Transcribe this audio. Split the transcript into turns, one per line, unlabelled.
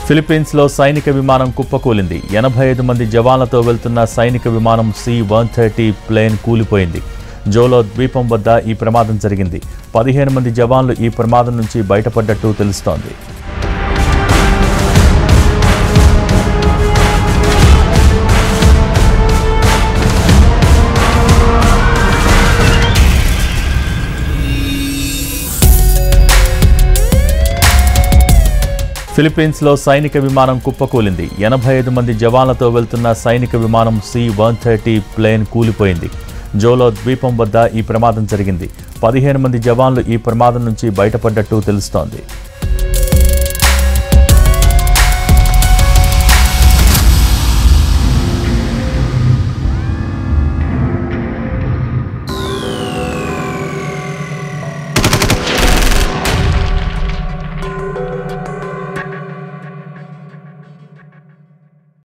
ఫిలిప్పీన్స్లో సైనిక విమానం కుప్పకూలింది. 85 మంది జవాన్లతో వెళ్తున్న సైనిక విమానం C-130 ప్లేన్ కూలిపోయింది. జోలో ద్వీపం వద్ద ఈ ప్రమాదం జరిగింది. 15 మంది జవాన్లు ఈ ప్రమాదం నుంచి బయటపడ్డట్టు తెలుస్తోంది. ఫిలిప్పీన్స్లో సైనిక విమానం కుప్పకూలింది. 85 మంది జవాన్లతో వెళ్తున్న సైనిక విమానం C-130 ప్లేన్ కూలిపోయింది. జోలో ద్వీపం వద్ద ఈ ప్రమాదం జరిగింది. 15 మంది జవాన్లు ఈ ప్రమాదం నుంచి బయటపడ్డట్టు తెలుస్తోంది.